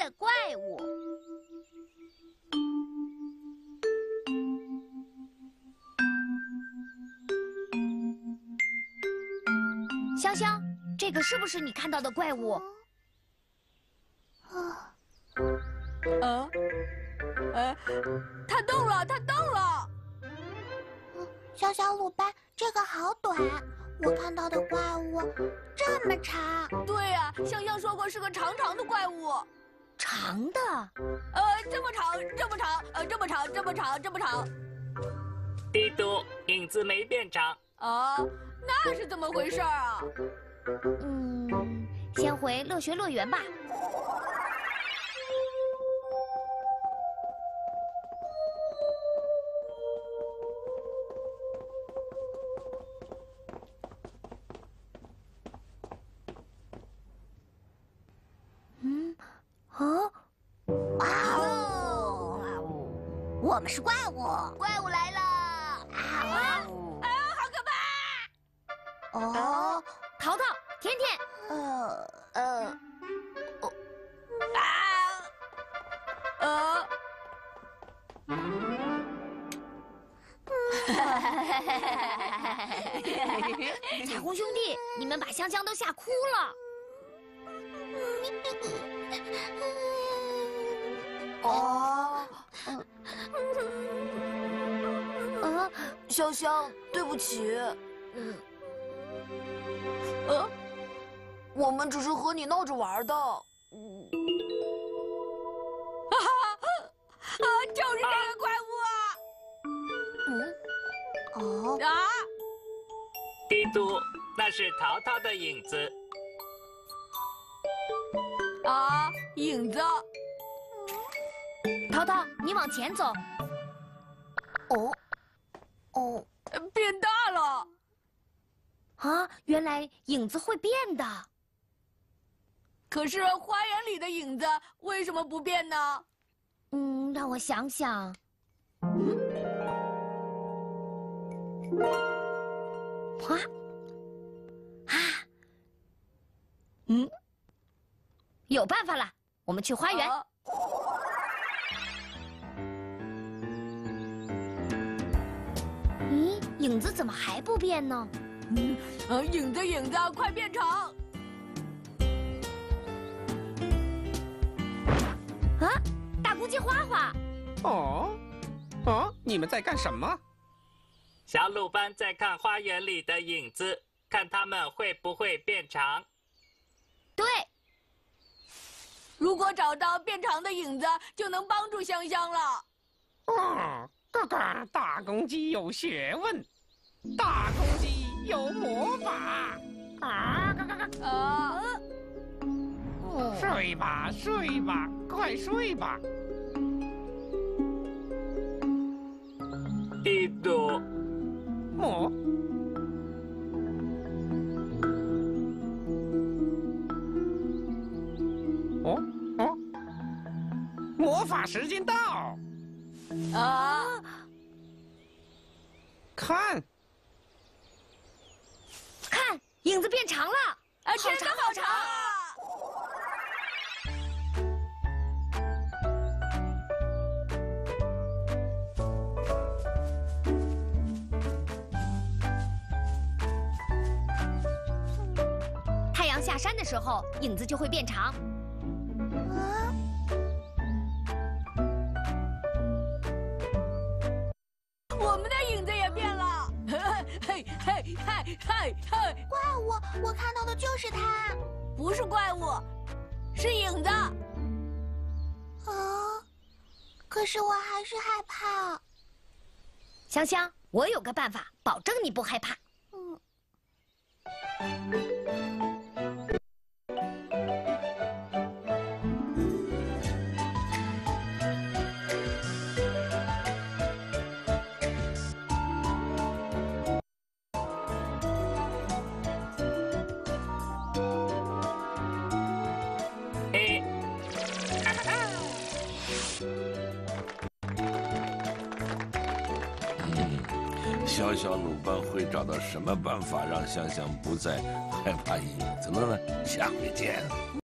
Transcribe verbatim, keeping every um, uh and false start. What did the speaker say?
的怪物。香香，这个是不是你看到的怪物？ 啊， 呃，呃，它动了，它动了。 小小鲁班，这个好短，我看到的怪物这么长。 对呀、啊，香香说过是个长长的怪物。 长的？ 呃，这么长，这么长，呃，这么长，这么长，这么长。 嘀嘟，影子没变长。 啊，那是怎么回事啊？ 嗯，先回乐学乐园吧。嗯，啊， 哇哦！我们是怪物， 怪物来了！ 啊！ 啊，好可怕！ 哦， 淘淘，甜甜， 呃呃， 啊，呃， 彩虹兄弟，你们把香香都吓哭了。 哦， 啊， 香香，对不起。 嗯， 呃，我们只是和你闹着玩的。 嗯， 啊啊！就是这个怪物哦， 啊！啊！ 嘀嘟，那是淘淘的影子。 啊，影子！ 淘淘，你往前走。 哦，哦， 变大了。 啊，原来影子会变的。 可是花园里的影子为什么不变呢？ 嗯，让我想想。嗯，啊啊，嗯，有办法了，我们去花园。 啊咦，影子怎么还不变呢？ 嗯，啊，影子，影子，快变长！ 啊，大公鸡花花。 哦，哦，你们在干什么？ 小鲁班在看花园里的影子，看它们会不会变长。 对， 如果找到变长的影子，就能帮助香香了。 哦，哥哥，大公鸡有学问，大公鸡有魔法。啊，嘎嘎嘎！ 啊， 睡吧，睡吧，快睡吧。 嘀嘟， 魔，哦哦，魔法时间到， 啊！ 看， 看，影子变长了。 啊，真的好长啊！ 太阳下山的时候，影子就会变长。 啊， 我们的影子也变了。嘿嘿嘿嘿嘿！ 怪物，我看到的就是它。 不是怪物，是影子。 啊，可是我还是害怕。 香香，我有个办法，保证你不害怕。 嗯。 嘿，哈哈哈！ 小小鲁班会找到什么办法让香香不再害怕影子了呢？下回见。